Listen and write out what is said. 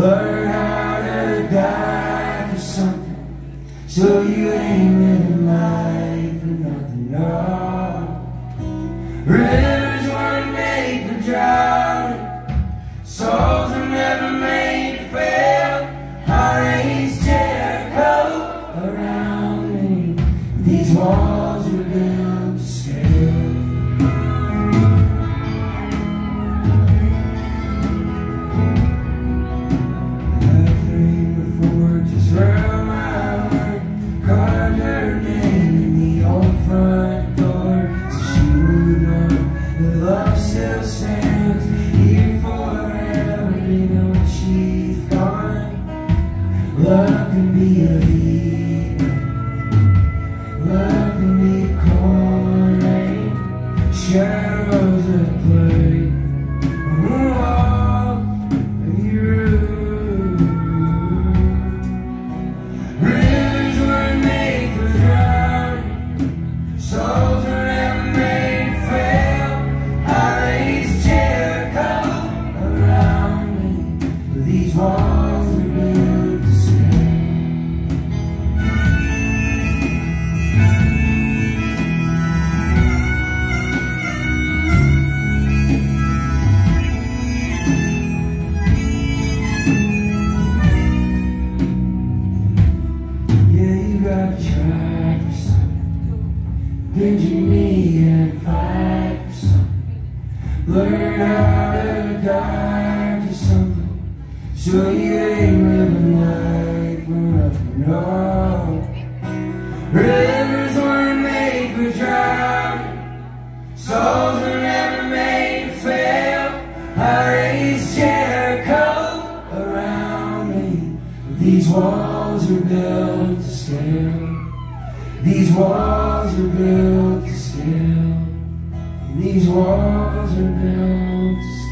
Learn how to die for something, so you ain't living life for nothing, no. Rivers weren't made for drowning, souls were never made to fail. I raised Jericho around me, these walls were built to scale. Love still stands here forever, even when she's gone. Love can be a healer, love can be a cold rain, shadows that play on the wall of your room. Rivers were made for drowning, souls were never made to fail. These walls are built to scale. Yeah, you gotta try for something, bend your knee and fight for something. Learn how to die for something, so you ain't living life for nothing, no. Rivers weren't made for drowning, souls were never made to fail. I raised Jericho around me, these walls are built to scale. These walls are built to scale. These walls are built to scale.